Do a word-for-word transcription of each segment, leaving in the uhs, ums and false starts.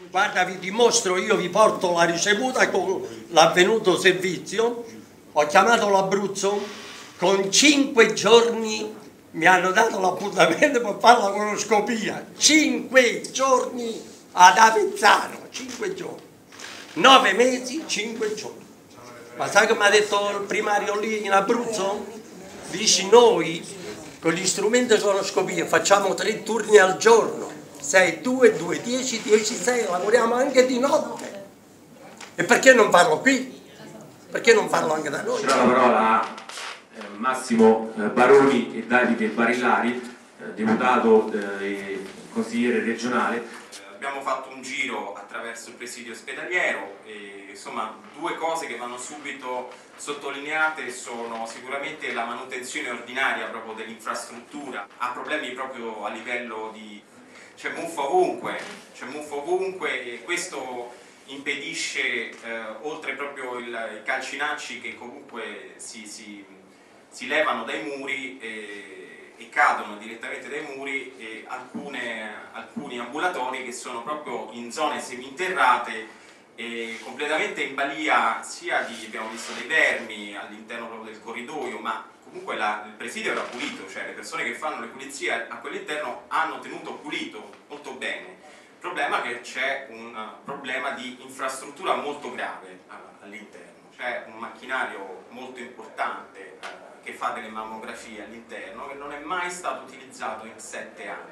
Guarda, vi dimostro, io vi porto la ricevuta con l'avvenuto servizio. Ho chiamato l'Abruzzo, con cinque giorni mi hanno dato l'appuntamento per fare la coloscopia. Cinque giorni ad Avezzano, cinque giorni. Nove mesi, cinque giorni. Ma sai che mi ha detto il primario lì in Abruzzo? Dici, noi con gli strumenti di coloscopia facciamo tre turni al giorno, sei, due, due, dieci, dieci, sei, lavoriamo anche di notte. E perché non farlo qui? Perché non farlo anche da noi? C'era la parola a eh, Massimo eh, Baroni e Davide Barillari, eh, deputato eh, e consigliere regionale. Abbiamo fatto un giro attraverso il presidio ospedaliero e insomma due cose che vanno subito sottolineate sono sicuramente la manutenzione ordinaria proprio dell'infrastruttura, ha problemi proprio a livello di... c'è muffa ovunque, c'è muffa ovunque e questo impedisce, eh, oltre proprio il, i calcinacci che comunque si, si, si levano dai muri e, e cadono direttamente dai muri e alcune, alcuni ambulatori che sono proprio in zone seminterrate e completamente in balia sia di, abbiamo visto, dei vermi all'interno proprio del corridoio, ma comunque la, il presidio era pulito, cioè le persone che fanno le pulizie a quell'interno hanno tenuto pulito molto bene. Il problema è che c'è un problema di infrastruttura molto grave all'interno, c'è un macchinario molto importante eh, che fa delle mammografie all'interno che non è mai stato utilizzato in sette anni.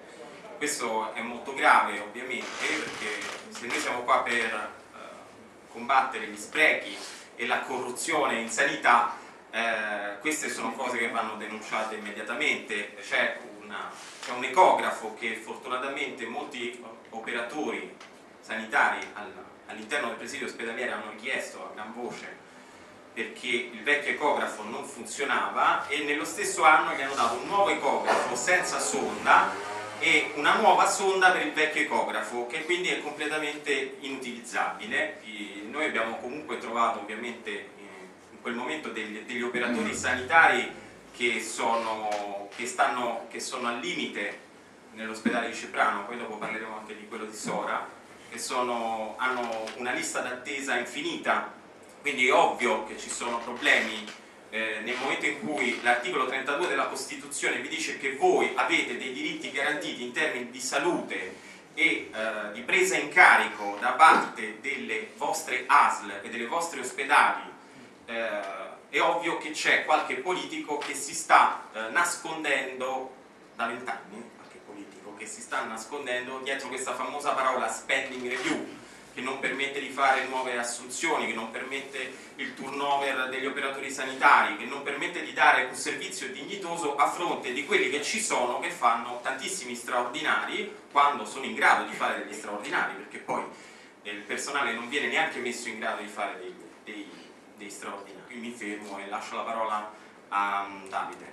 Questo è molto grave ovviamente perché se noi siamo qua per eh, combattere gli sprechi e la corruzione in sanità, eh, queste sono cose che vanno denunciate immediatamente. C'è un ecografo che fortunatamente molti operatori sanitari all'interno del presidio ospedaliero hanno richiesto a gran voce perché il vecchio ecografo non funzionava e nello stesso anno gli hanno dato un nuovo ecografo senza sonda e una nuova sonda per il vecchio ecografo che quindi è completamente inutilizzabile. Noi abbiamo comunque trovato ovviamente in quel momento degli, degli operatori sanitari che sono, che, stanno, che sono al limite nell'ospedale di Ceprano, poi dopo parleremo anche di quello di Sora, che sono, hanno una lista d'attesa infinita, quindi è ovvio che ci sono problemi eh, nel momento in cui l'articolo trentadue della Costituzione vi dice che voi avete dei diritti garantiti in termini di salute e eh, di presa in carico da parte delle vostre A S L e delle vostre ospedali. Eh, è ovvio che c'è qualche politico che si sta eh, nascondendo da vent'anni, qualche politico che si sta nascondendo dietro questa famosa parola spending review, che non permette di fare nuove assunzioni, che non permette il turnover degli operatori sanitari, che non permette di dare un servizio dignitoso a fronte di quelli che ci sono, che fanno tantissimi straordinari quando sono in grado di fare degli straordinari, perché poi eh, il personale non viene neanche messo in grado di fare dei, dei, dei straordinari. Quindi mi fermo e lascio la parola a Davide.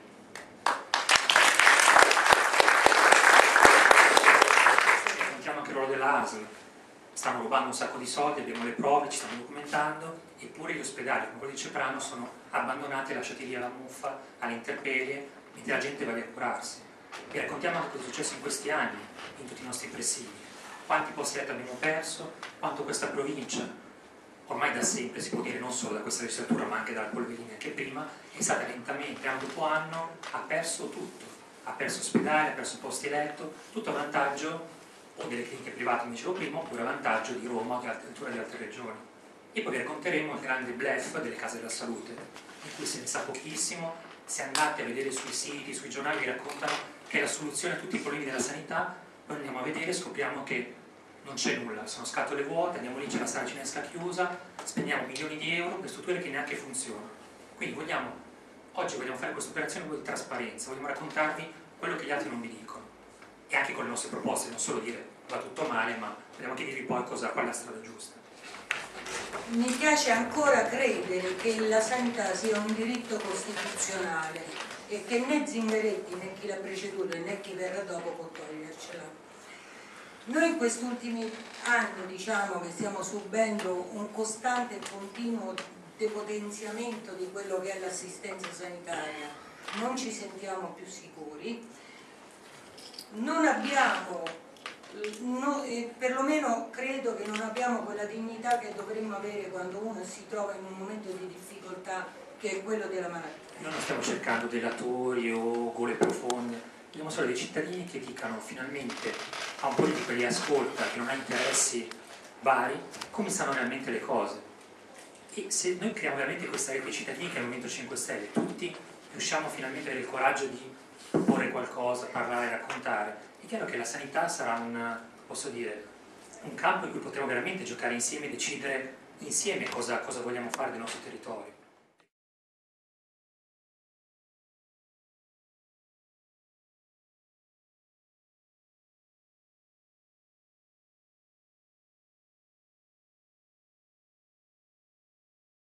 Sentiamo anche il ruolo della A S L. Stanno rubando un sacco di soldi, abbiamo le prove, ci stanno documentando, eppure gli ospedali come quello di Ceprano sono abbandonati e lasciati lì alla muffa, alle intemperie, mentre la gente va lì a curarsi. Vi raccontiamo anche cosa è successo in questi anni in tutti i nostri presidi, quanti posti letto abbiamo perso, quanto questa provincia, ormai da sempre si può dire, non solo da questa legislatura ma anche dalla Polverini anche prima, è stata lentamente, anno dopo anno, ha perso tutto, ha perso ospedali, ha perso posti letto, tutto a vantaggio o delle cliniche private, come dicevo prima, oppure a vantaggio di Roma o addirittura di altre regioni. E poi vi racconteremo il grande bluff delle case della salute, di cui se ne sa pochissimo. Se andate a vedere sui siti, sui giornali, vi raccontano che è la soluzione a tutti i problemi della sanità, poi andiamo a vedere e scopriamo che non c'è nulla, sono scatole vuote, andiamo lì, c'è la sala cinesca chiusa, spendiamo milioni di euro per strutture che neanche funzionano. Quindi vogliamo, oggi vogliamo fare questa operazione di trasparenza, vogliamo raccontarvi quello che gli altri non vi dicono. E anche con le nostre proposte, non solo dire va tutto male, ma vogliamo anche dirvi poi cosa, qual è la strada giusta. Mi piace ancora credere che la sanità sia un diritto costituzionale e che né Zingaretti né chi l'ha preceduto né chi verrà dopo può togliercela. Noi in questi ultimi anni diciamo che stiamo subendo un costante e continuo depotenziamento di quello che è l'assistenza sanitaria, non ci sentiamo più sicuri. Non abbiamo no, eh, perlomeno credo che non abbiamo quella dignità che dovremmo avere quando uno si trova in un momento di difficoltà, che è quello della malattia. Noi non stiamo cercando delatori o gole profonde, vogliamo solo dei cittadini che dicano finalmente a un politico che li ascolta, che non ha interessi vari, come stanno realmente le cose. E se noi creiamo veramente questa rete di cittadini che è il Movimento cinque Stelle, tutti riusciamo finalmente ad avere il coraggio di proporre qualcosa, parlare, raccontare, è chiaro che la sanità sarà un, posso dire, un campo in cui potremo veramente giocare insieme e decidere insieme cosa, cosa vogliamo fare del nostro territorio.